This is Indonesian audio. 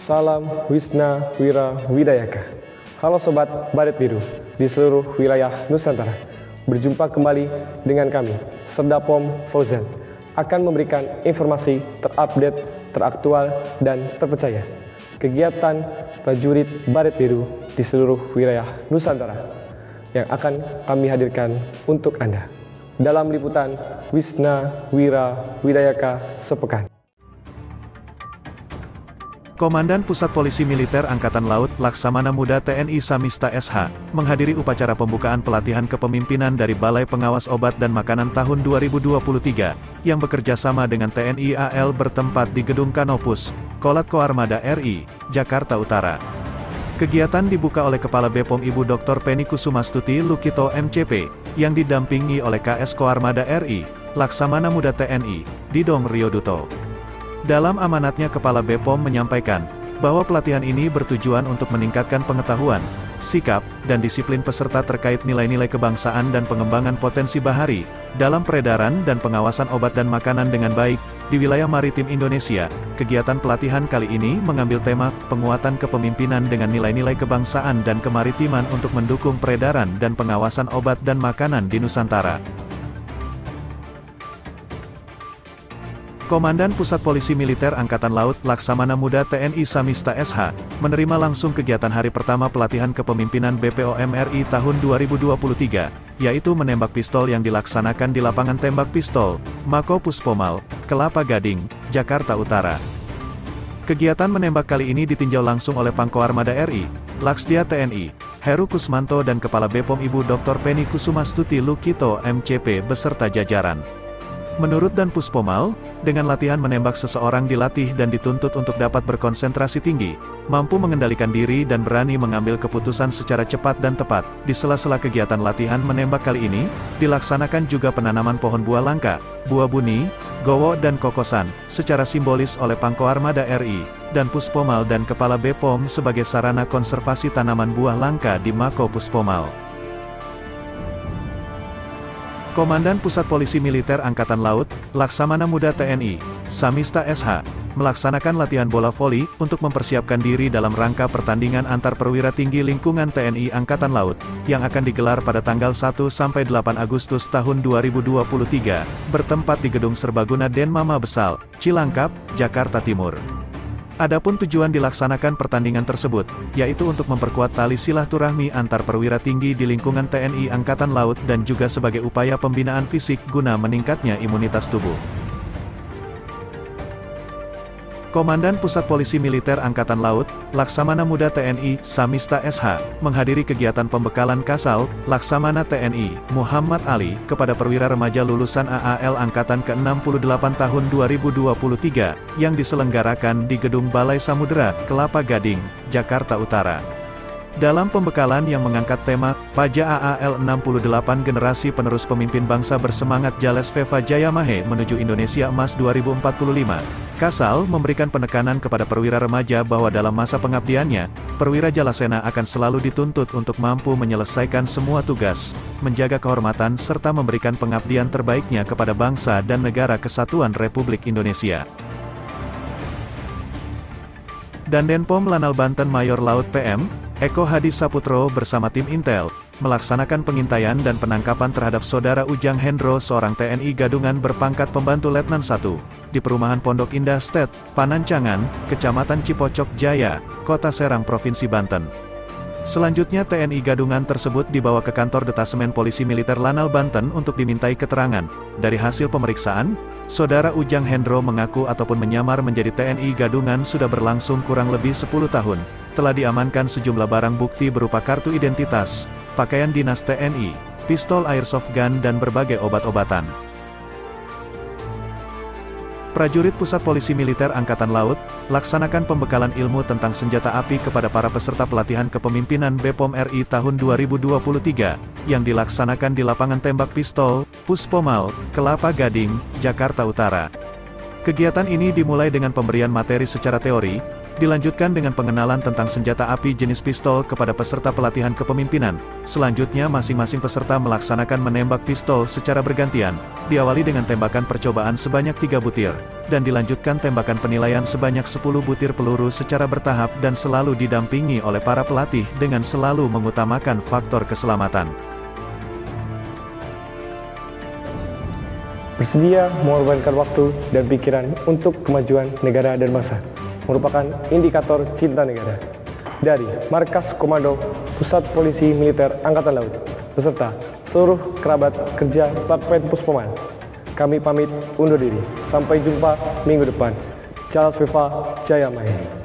Salam Wisna Wira Widayaka. Halo Sobat Baret Biru di seluruh wilayah Nusantara. Berjumpa kembali dengan kami, Serdapom Fauzan, akan memberikan informasi terupdate, teraktual, dan terpercaya kegiatan prajurit Baret Biru di seluruh wilayah Nusantara yang akan kami hadirkan untuk Anda dalam liputan Wisna Wira Widayaka sepekan. Komandan Pusat Polisi Militer Angkatan Laut Laksamana Muda TNI Samista SH, menghadiri upacara pembukaan pelatihan kepemimpinan dari Balai Pengawas Obat dan Makanan tahun 2023, yang bekerja sama dengan TNI AL bertempat di Gedung Kanopus, Kolat Koarmada RI, Jakarta Utara. Kegiatan dibuka oleh Kepala BPOM Ibu Dr. Penny Kusumastuti Lukito MCP, yang didampingi oleh KS Koarmada RI, Laksamana Muda TNI, Didong Rioduto. Dalam amanatnya Kepala BPOM menyampaikan, bahwa pelatihan ini bertujuan untuk meningkatkan pengetahuan, sikap, dan disiplin peserta terkait nilai-nilai kebangsaan dan pengembangan potensi bahari, dalam peredaran dan pengawasan obat dan makanan dengan baik, di wilayah maritim Indonesia. Kegiatan pelatihan kali ini mengambil tema, penguatan kepemimpinan dengan nilai-nilai kebangsaan dan kemaritiman untuk mendukung peredaran dan pengawasan obat dan makanan di Nusantara. Komandan Pusat Polisi Militer Angkatan Laut Laksamana Muda TNI Samista SH, menerima langsung kegiatan hari pertama pelatihan kepemimpinan BPOM RI tahun 2023, yaitu menembak pistol yang dilaksanakan di lapangan tembak pistol, Mako Puspomal, Kelapa Gading, Jakarta Utara. Kegiatan menembak kali ini ditinjau langsung oleh Pangkoarmada RI, Laksdia TNI, Heru Kusmanto dan Kepala BPOM Ibu Dr. Penny Kusumastuti Lukito MCP beserta jajaran. Menurut Dan Puspomal, dengan latihan menembak seseorang dilatih dan dituntut untuk dapat berkonsentrasi tinggi, mampu mengendalikan diri dan berani mengambil keputusan secara cepat dan tepat. Di sela-sela kegiatan latihan menembak kali ini, dilaksanakan juga penanaman pohon buah langka, buah buni, gowo dan kokosan, secara simbolis oleh Pangkoarmada RI, dan Puspomal dan Kepala BPOM sebagai sarana konservasi tanaman buah langka di Mako Puspomal. Komandan Pusat Polisi Militer Angkatan Laut, Laksamana Muda TNI, Samista SH, melaksanakan latihan bola voli untuk mempersiapkan diri dalam rangka pertandingan antar perwira tinggi lingkungan TNI Angkatan Laut, yang akan digelar pada tanggal 1-8 Agustus tahun 2023, bertempat di Gedung Serbaguna Denmama Besal, Cilangkap, Jakarta Timur. Adapun tujuan dilaksanakan pertandingan tersebut, yaitu untuk memperkuat tali silaturahmi antar perwira tinggi di lingkungan TNI Angkatan Laut dan juga sebagai upaya pembinaan fisik guna meningkatnya imunitas tubuh. Komandan Pusat Polisi Militer Angkatan Laut, Laksamana Muda TNI, Samista SH, menghadiri kegiatan pembekalan Kasal, Laksamana TNI, Muhammad Ali, kepada perwira remaja lulusan AAL Angkatan ke-68 tahun 2023, yang diselenggarakan di Gedung Balai Samudera, Kelapa Gading, Jakarta Utara. Dalam pembekalan yang mengangkat tema, Paja AAL 68 Generasi Penerus Pemimpin Bangsa Bersemangat Jales Veva Jayamahe menuju Indonesia Emas 2045, Kasal memberikan penekanan kepada perwira remaja bahwa dalam masa pengabdiannya, perwira Jalasena akan selalu dituntut untuk mampu menyelesaikan semua tugas, menjaga kehormatan serta memberikan pengabdian terbaiknya kepada bangsa dan negara Kesatuan Republik Indonesia. Dandenpom Lanal Banten Mayor Laut PM, Eko Hadi Saputro bersama tim Intel, melaksanakan pengintaian dan penangkapan terhadap Saudara Ujang Hendro seorang TNI gadungan berpangkat Pembantu Letnan 1, di Perumahan Pondok Indah State, Panancangan, Kecamatan Cipocok Jaya, Kota Serang Provinsi Banten. Selanjutnya TNI gadungan tersebut dibawa ke kantor Detasemen Polisi Militer Lanal Banten untuk dimintai keterangan. Dari hasil pemeriksaan, Saudara Ujang Hendro mengaku ataupun menyamar menjadi TNI gadungan sudah berlangsung kurang lebih 10 tahun. Telah diamankan sejumlah barang bukti berupa kartu identitas, pakaian dinas TNI, pistol airsoft gun dan berbagai obat-obatan. Prajurit Pusat Polisi Militer Angkatan Laut, laksanakan pembekalan ilmu tentang senjata api kepada para peserta pelatihan kepemimpinan BPOM RI tahun 2023, yang dilaksanakan di lapangan tembak pistol, Puspomal, Kelapa Gading, Jakarta Utara. Kegiatan ini dimulai dengan pemberian materi secara teori, Dilanjutkan dengan pengenalan tentang senjata api jenis pistol kepada peserta pelatihan kepemimpinan. Selanjutnya masing-masing peserta melaksanakan menembak pistol secara bergantian, diawali dengan tembakan percobaan sebanyak 3 butir, dan dilanjutkan tembakan penilaian sebanyak 10 butir peluru secara bertahap dan selalu didampingi oleh para pelatih dengan selalu mengutamakan faktor keselamatan. Bersedia mengorbankan waktu dan pikiran untuk kemajuan negara dan bangsa merupakan indikator cinta negara. Dari Markas Komando Pusat Polisi Militer Angkatan Laut, beserta seluruh kerabat kerja Lakpen Puspoman, kami pamit undur diri. Sampai jumpa minggu depan. Charles Viva Jaya Maya.